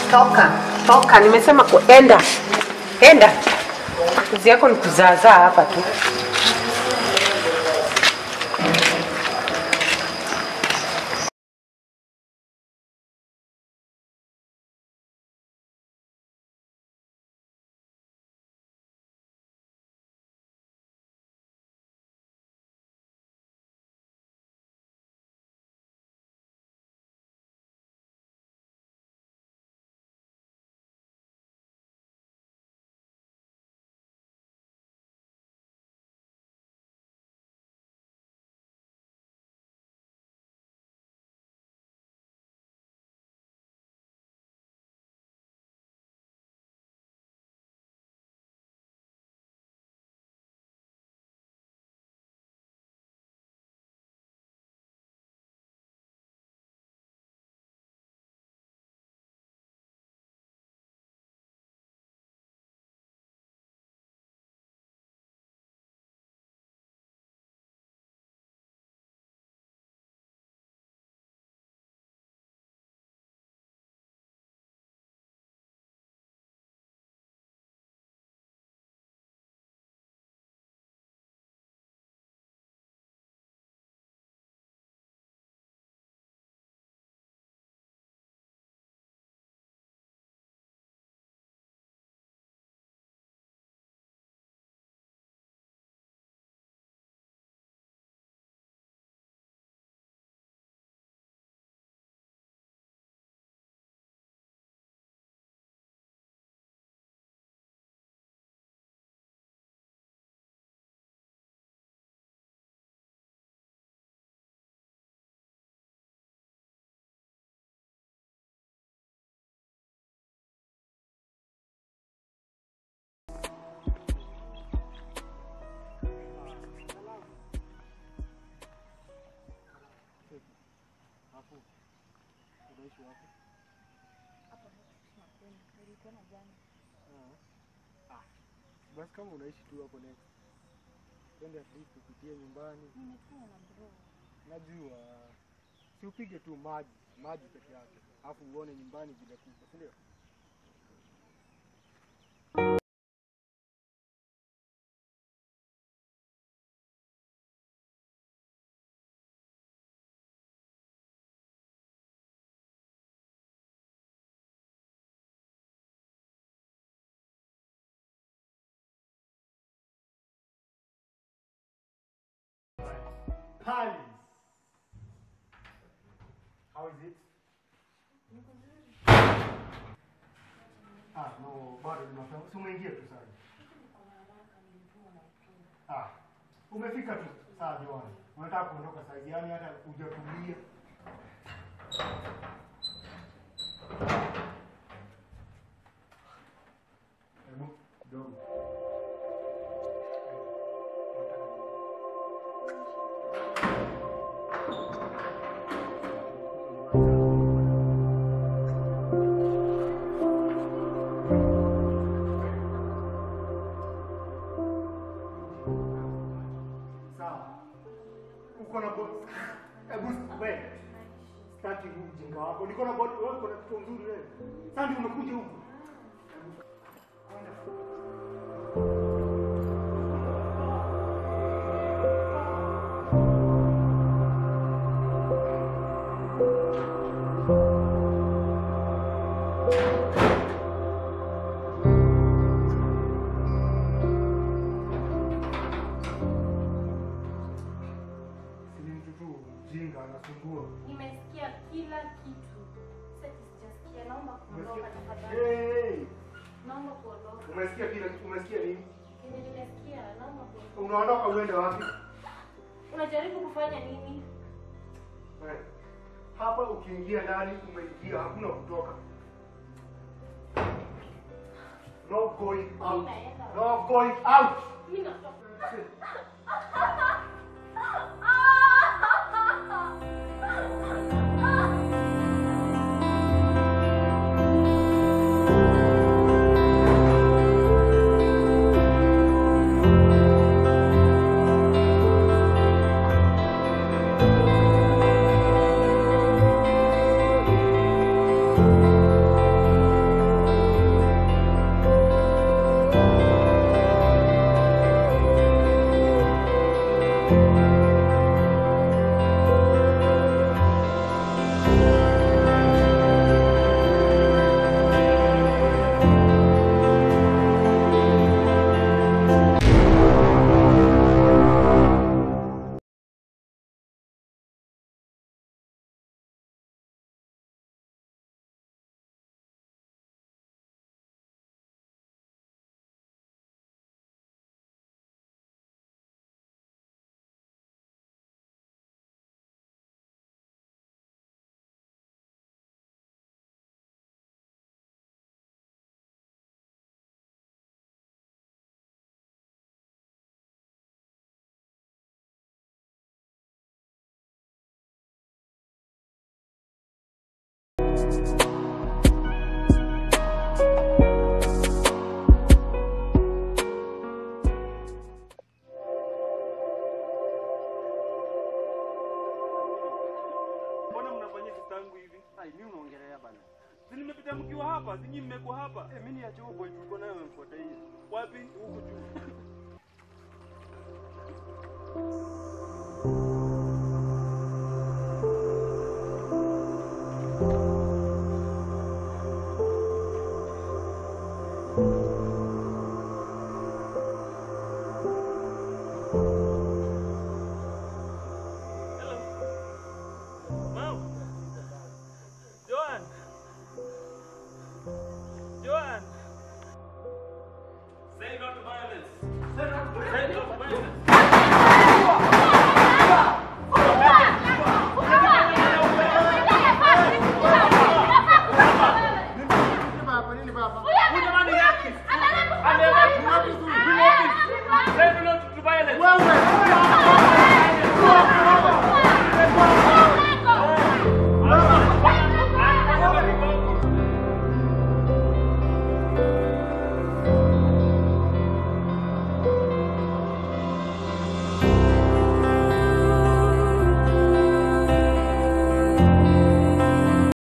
Toka. Toka, nimesema enda. Enda. Kazi yako ni kuzaazaa hapa tu. Basi kama unaishi tu hapo next. Twende at least tupitie nyumbani. Nimekaa na bro. Najua. Si upige tu maji peke yake. Alafu uone nyumbani vile kuko, si ndio? Palace. How is it? No, bado ni mapema. Si umeingia tu sasa. Umefika tu saa jioni. Unataka kuondoka saa gani hata hujatulia? Hebu dogo. Stati ujinga wako. Niko na bodi wewe kuna kitu nzuri wewe. Sasa ndio umekuja huku. Nimesikia kila kitu. Sasa sijasikia, naomba kuondoka tafadhali. Hey! Naomba kuondoka. Umesikia kila kitu, umesikia nini? Nimesikia, naomba kuondoka. Unaondoka uende wapi? Unajaribu kufanya nini? Hapa ukiingia ndani umeingia, hakuna kutoka. No going out. No going out. Mimi natoka. hapa? Sinyi mmekuwa hapa? Mimi ni acha boy tulikuwa nayo mfuata hii. Wapi? Huko juu. Hello. Mom. Joan. Joan. Say no to violence. Say no to violence.